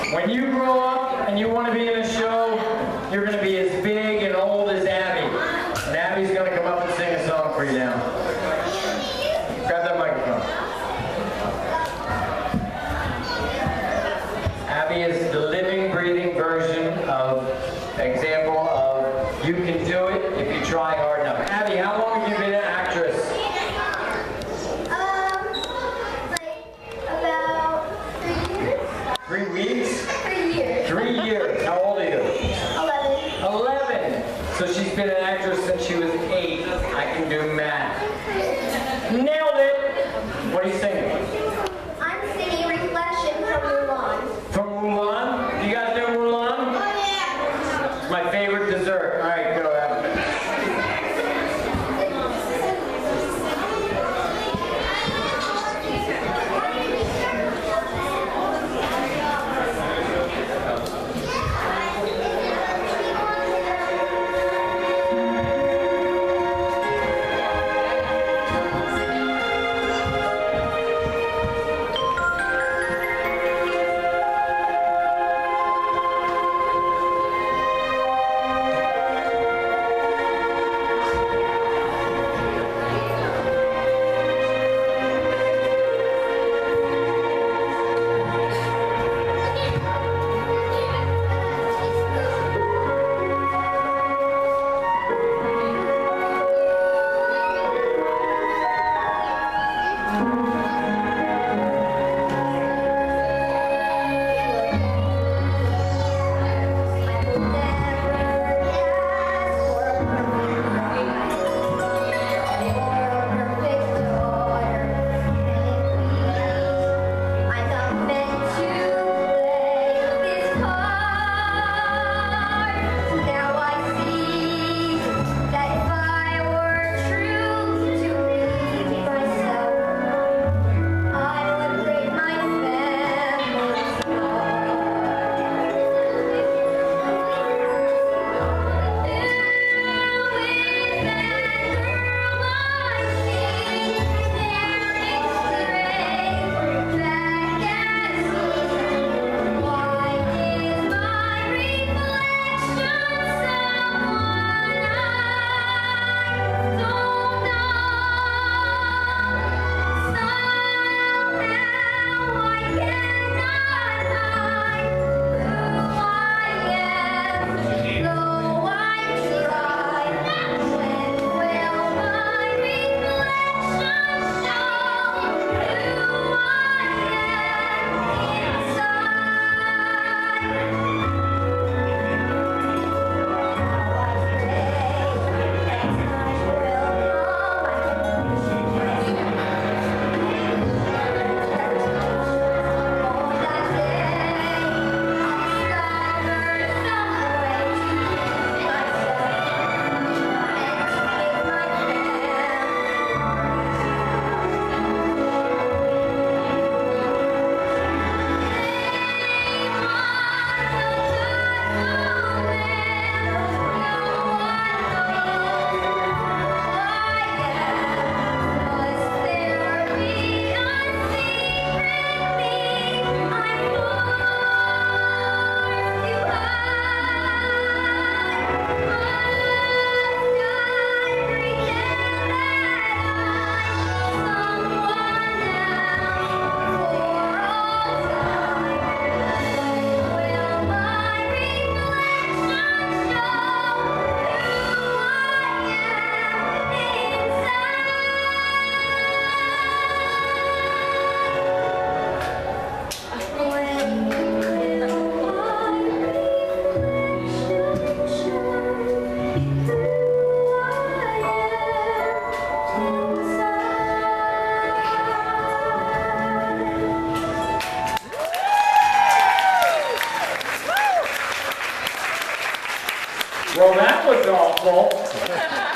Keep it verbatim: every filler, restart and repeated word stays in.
When you grow up and you want to be in a show, you're going to be as big and old as Abby. And Abby's going to come up and sing a song for you now. Grab that microphone. Abby is the living, breathing version of, example of, you can do it if you try hard enough. Abby, how long have you been an actress? Um, like about three years. Three weeks? Three years. Three years. How old are you? Eleven. Eleven. So she's been an actress since she was eight. I can do math. Nailed it. What are you singing? I'm singing Reflection from Mulan. From Mulan? You guys know Mulan? Oh yeah. It's my favorite dessert. All right, go ahead. Well, that was awful.